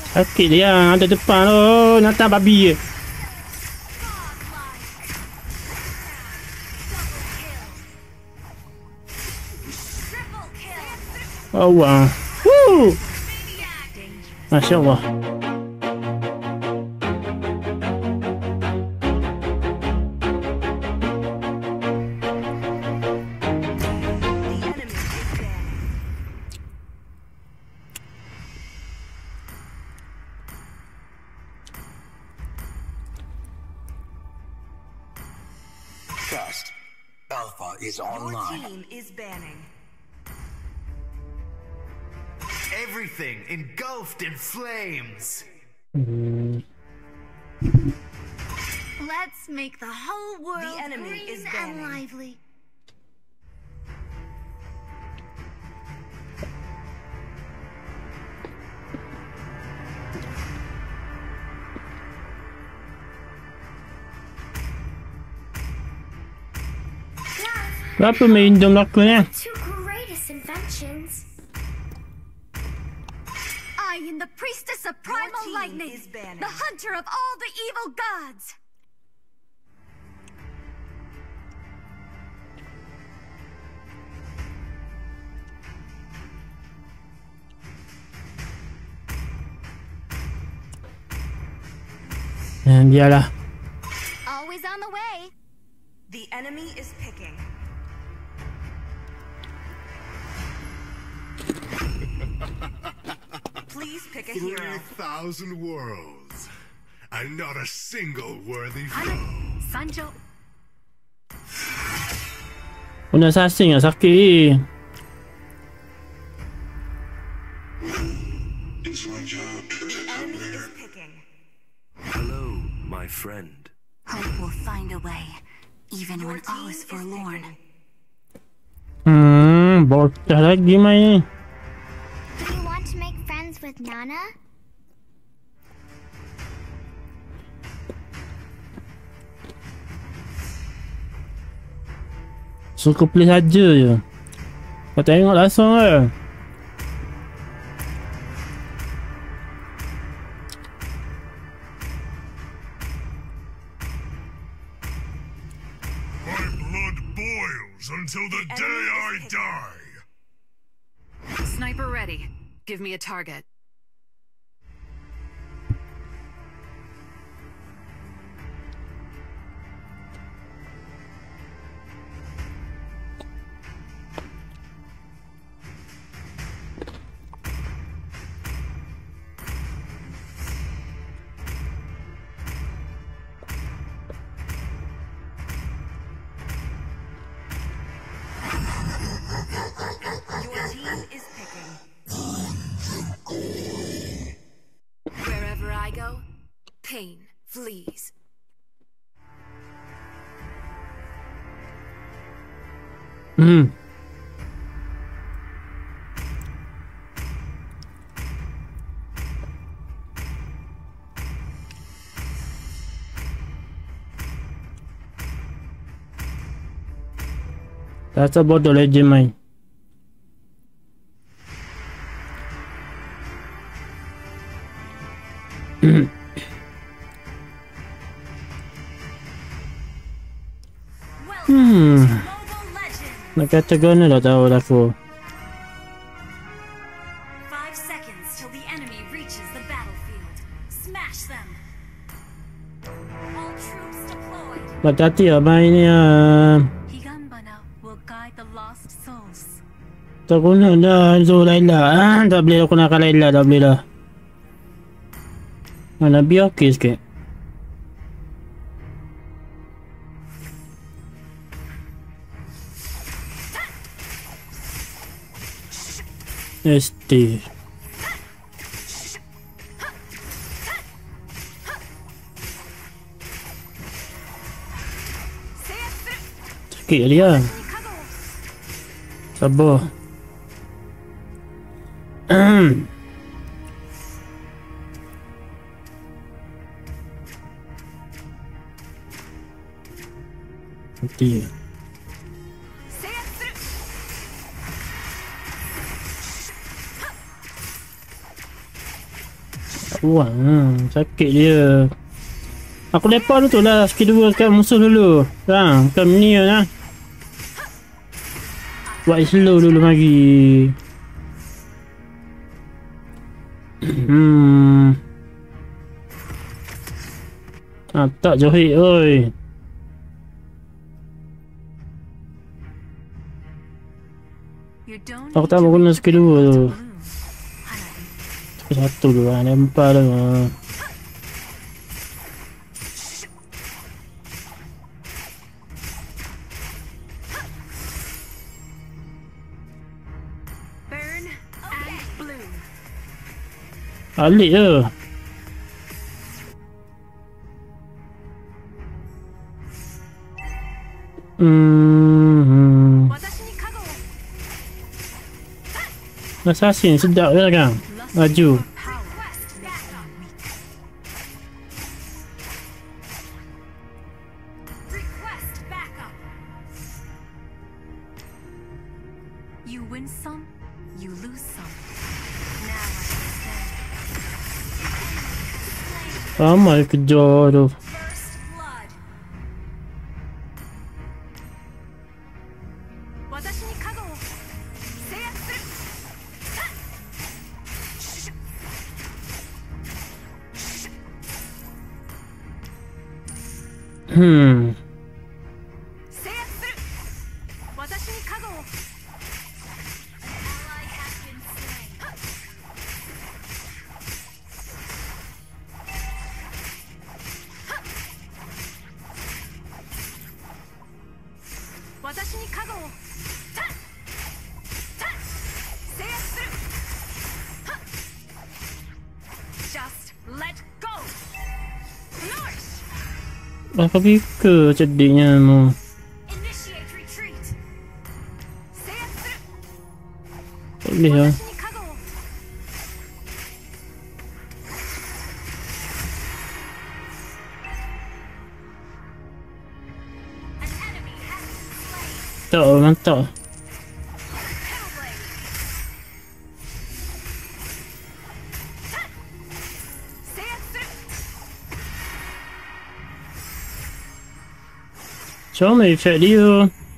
Sakit dia ada depan tu. Nathan babi je. Oh wah. Woo. Masya Allah. Trust. Alpha is online. Your team is banning. Everything engulfed in flames. Let's make the whole world The enemy green is and banning. lively. Berapa main dom lakonnya? Two greatest inventions. I am the priestess of primal team lightning, is banning. the hunter of all the evil gods. Biarlah. Always on the way. The enemy is picking. Please pick a hero. 3,000 worlds, and not a single worthy foe. Sanjo. Punya sasing lah sakit. It's my job to protect our Enemy leader. is picking. Hello, my friend. Hope will find a way, even Your when all team is is forlorn. picking. Bocah lagi main. Do you want to make friends with Nana? Suka play saja je. Kau tengok langsung ke? My blood boils until the day I enemy is die. Sniper ready. Give me a target. Your team is picking. Wherever I go, pain flees. Rasa bodoh legend main. Welcome to Mobile Legends. Nak kata guna dah tahu dah aku. 5 seconds till the enemy reaches the battlefield. Smash them. All troops deployed. Hati-hati lah main ni lah. Higambana will guide the lost souls. Tak guna dah Zul Laila. Tak boleh aku nak Laila, tak boleh dah. Mana biar okey sikit. ST. Sakit dia. Sabar. Mati. Wah, sakit dia. Aku lepak dulu tu lah. Skill 2 kat musuh dulu. Bukan minion lah. Buat slow dulu lagi. Tak johit oi. You don't Aku need tak to mau guna reach the skill 2 pinnacle tu. to bloom. Satu dulu lah. Lempar dah. Burn and bloom. Alik je. Watashi ni kago wo. Assassin sedap je lah kan. Maju. Request backup. You win some, you lose some. Now I understand. Ramai kejar tu. First blood. Watashi ni kago wo. Seiyatsu suru. Seiyatsu suru. Watashi ni kago wo. Ally has been slain. Watashi ni kago wo. Seiyatsu suru. Just let go. Flourish. Apa pika cediknya tu. Initiate retreat. Seiyatsu suru. Tak boleh lah. Watashi ni kago wo. An enemy has been slain. Tak, mantap. Hellblade. Seiyatsu suru. Macam mana efek dia?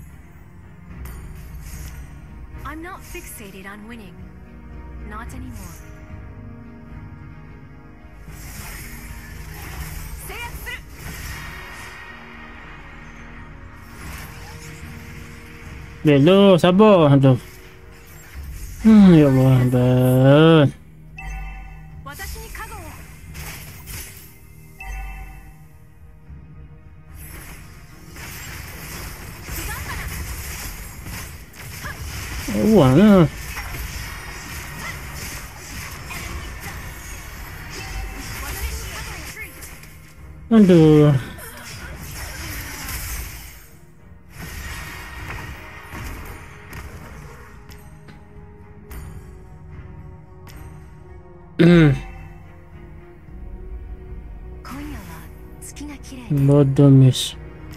I'm not fixated on winning. Not anymore. Seiyatsu suru. Belok, sabar tu. Ya Allah, hebat. Watashi ni kago wo. Wah lah. Aduh. Konya wa tsuki ga kirei. Bodoh miss.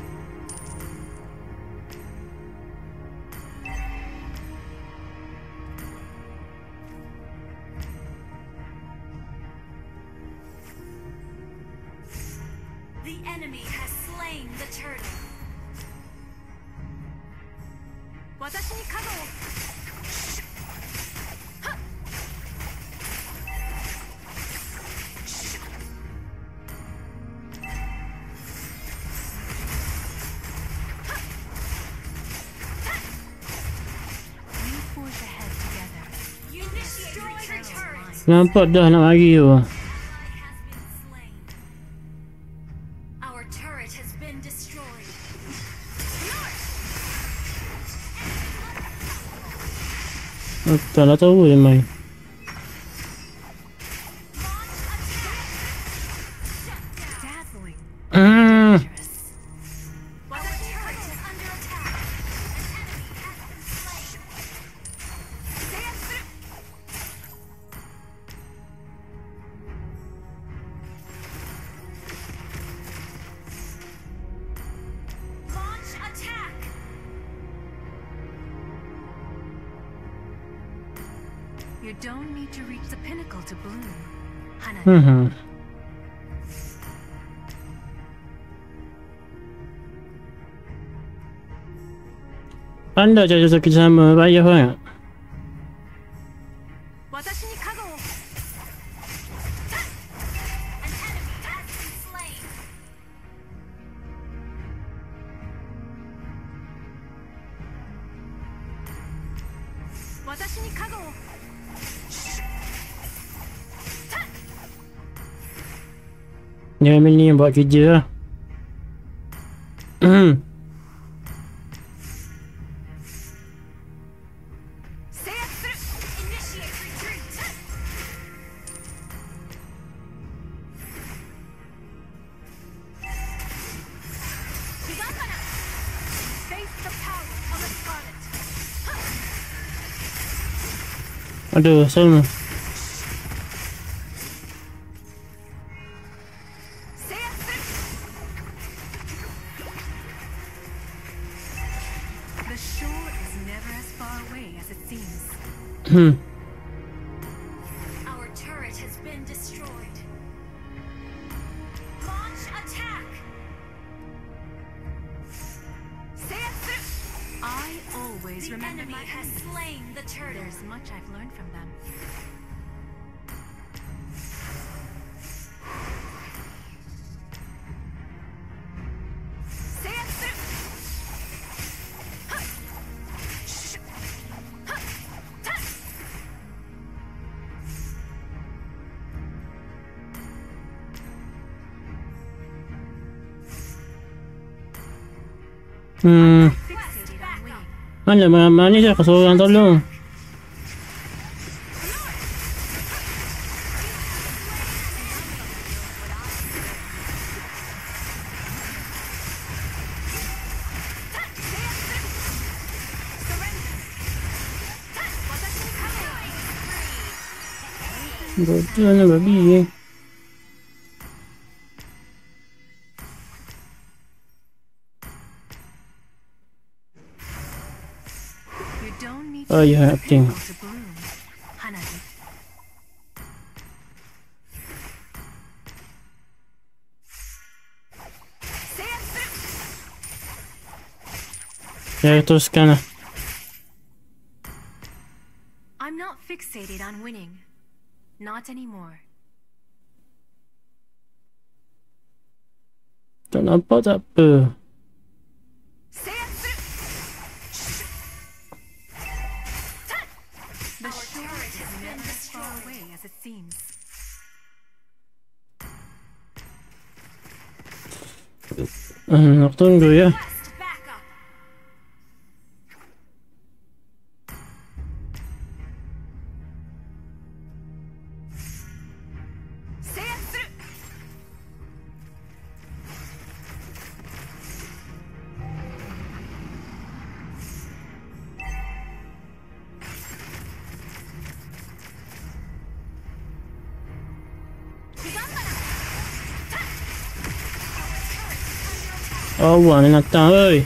The enemy has slain the turtle. Watashi ni kago wo. We forge ahead together. You destroy the turret. Nampak dah nak mari tu. Ally has been slain. Our turret has been destroyed. Tak nak tahu dia main. Dazzling. Hmm. Dangerous. Watashi turret is under attack. An enemy has been slain. Seiyatsu suru. Launch attack. You don't need to reach the pinnacle to bloom. Hana. Pandai cara kerjasama payah banget. 私に加護を An enemy has been slain. 私に加護を Ni Emil ni yang buat kerja lah. Initiate retreat. Face the power of the Scarlet. Aduh, Salma. The shore is never as far away as it seems. Our turret has been destroyed. Launch attack. I always The remember enemy my has enemies. slain the turtle. There's much I've learned from them. Fixated on wing. Mana mana dia aku seorang tolong. Bodoh nak babi. You don't need Oh ya, acting. to bloom. Hanabi. Ya, teruskan lah. I'm not fixated on winning. Not anymore. Tak nampak tak apa. The shore is never as far away as it seems. Nak tunggu ya. Quest backup. Awak ni datang oi.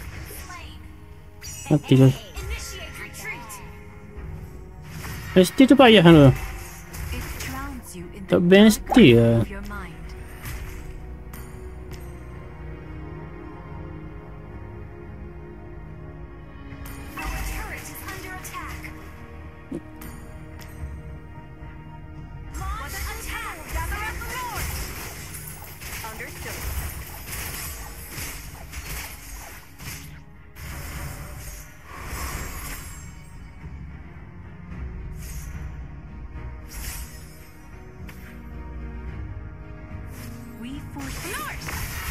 Mati lah. Initiate retreat. Mesti tu payah tu. It drowns you in the Tak mesti lah. of your mind. Our turret is under attack. Launch attack. Gather up the Lord. Understood. We force north.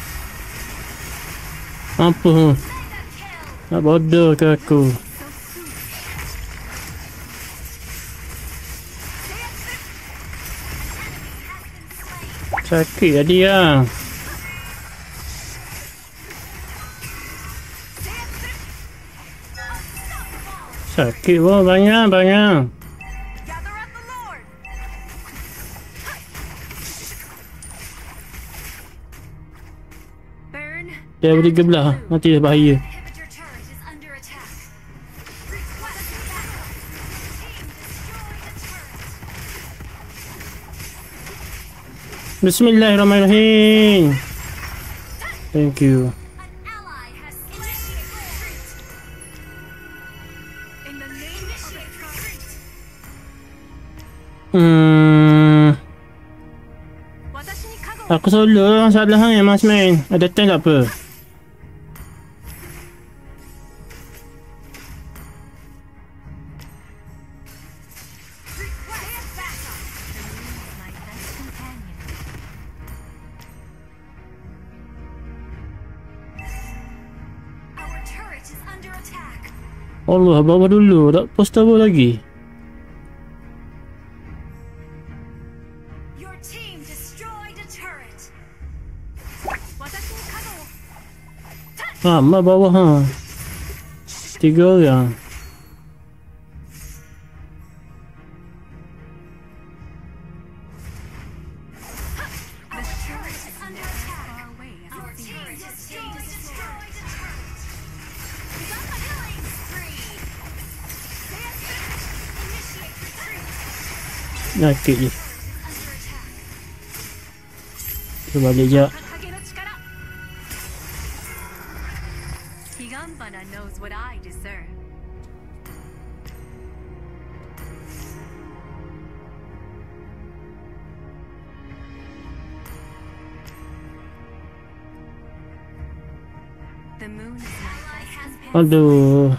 Apa hu? Nak bodoh ke aku? Sakit jadi lah. Sakit pun banyak. Gather up the Lord. Burn. Dia beri gebelah. Nanti dia bahaya. Inhibitor turret is under attack. Request backup. Team destroy the turret. Bismillahirrahmanirrahim. Thank you. An ally has initiated retreat. In the name of Initiate retreat. Aku solo salah hang mas main. Ada time tak apa. Request backup. My best companion. Our turret is under attack. Allah, bawa dulu. Tak post apa lagi. Your team destroyed a turret. Mak bawah ha. 3 orang. Our turret is under attack. Our team destroyed a turret. Killing spree. Initiate retreat. Nakik je. Under attack. Kita balik je. Higambana knows what I discern. The moon is my best companion. Aduh.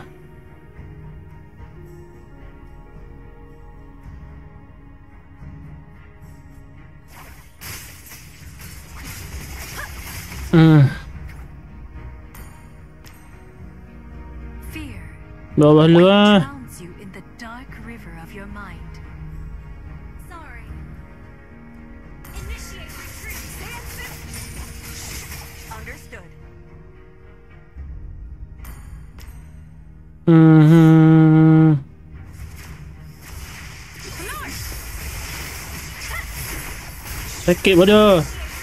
Fear Bawah lu ah. drowns you in the dark river of your mind. Sorry. Initiate retreat. Understood. Sakit bodoh.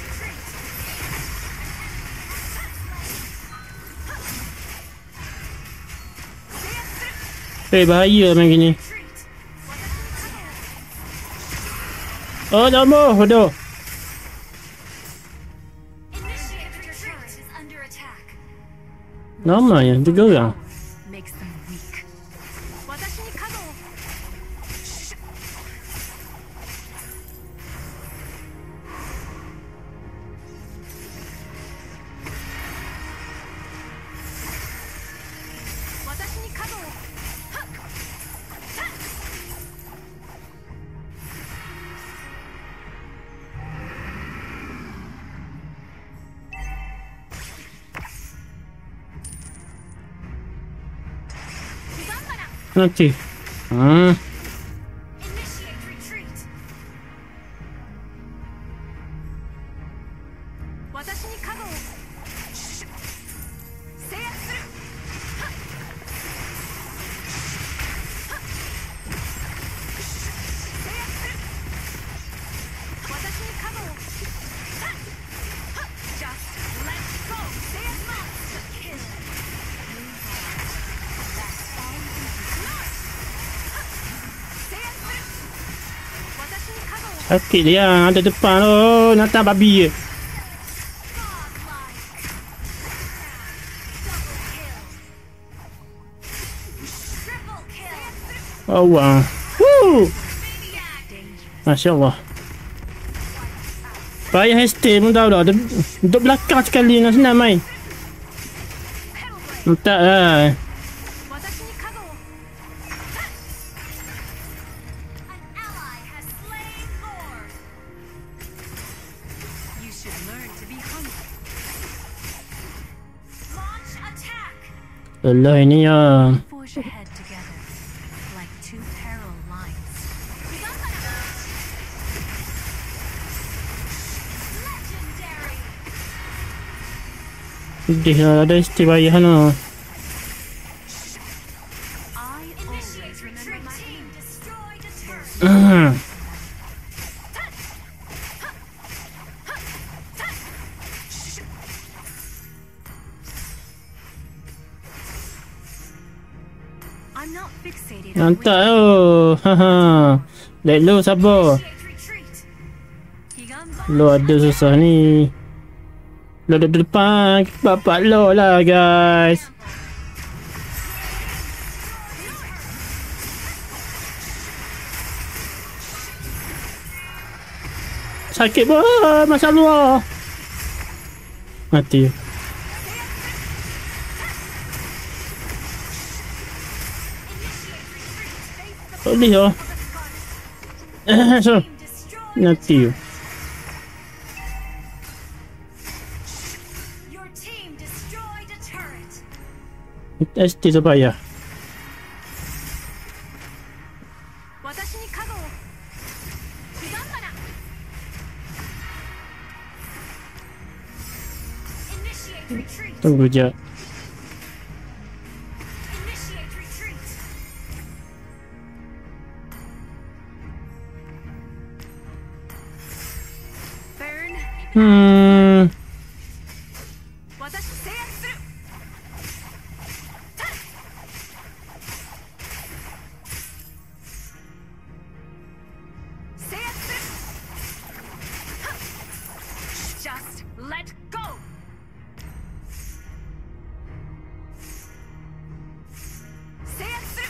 Bahaya main gini. Oh, jambah bodoh. Initiate retreat is under attack. Lama ya, 3 orang. Makes them weak. Nanti. Initiate retreat. Sakit dia ada depan tu. Nata babi je. Oh wow. Woo. Masya Allah. Payah stay pun tahu dah. Duduk belakang sekali nak senang main. Tak lah. Allah ini ya. Forge ahead together, like two parallel lines. Sedih lah, ada istibayah lah. I always remember my aim. I'm not fixated on Nantak tu. Haha. Let low sabar. Higamba Lo ada susah ni. Lo ada depan. Bapak lo lah guys. Sakit pun. Masya Allah. Mati. Boleh lah. So. Mati. Your team destroyed a turret. Kita ST supaya. 私に加護を刻んだな Initiate retreat. Tunggu je. Initiate retreat. Burn 私制圧する 制圧する Just let go 制圧する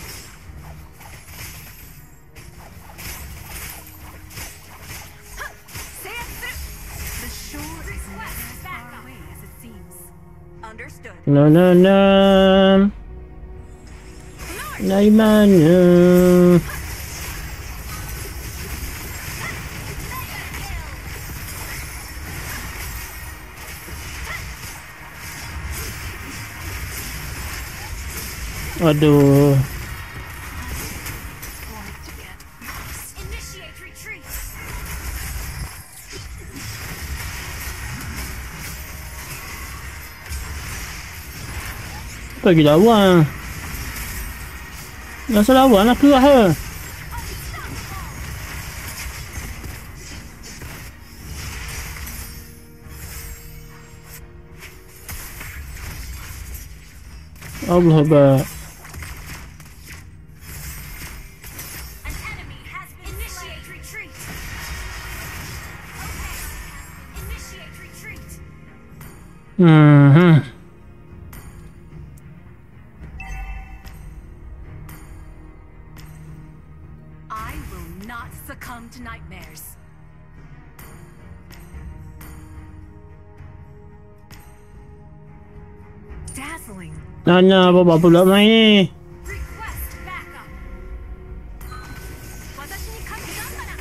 制圧する The shore is not as far away as it seems. Understood. No, no, no. Dari mana? Aduh. Initiate retreat. Bagi lawan. Rasa lawan lah keluar ha. Allah Akbar. An enemy has been initiate retreat. Initiate retreat. I will not succumb to nightmares. Dazzling. Nana apa pula main ni? Request backup. 私に刻んだな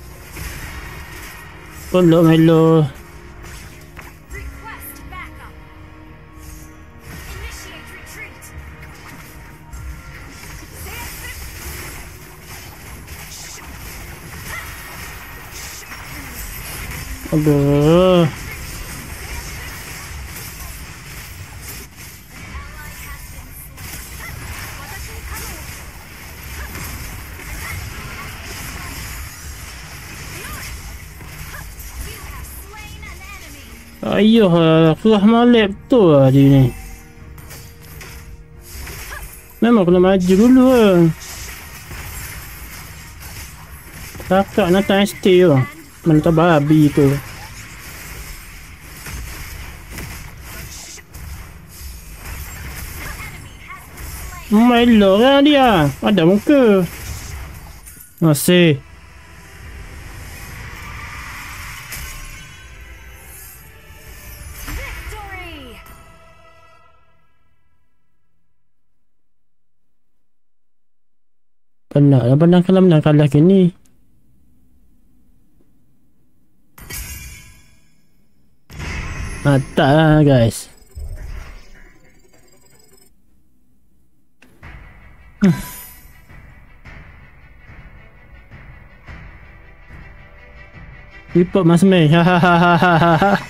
Peluk Melo. Request backup. Initiate retreat. 制圧する Aduh. Ally has been slain. 私に加護を You have slain an enemy. Ayuh, keluar malap betul lah dia ni. Memang kena maju dulu lah. Kakak datang ST tu. Mana tak babi tu. Melo kan dia. Ada muka. Masih. Victory. Penat lah pandang kalau menang kalah kini. Mata lah guys. Report Mas Mei. Hahaha.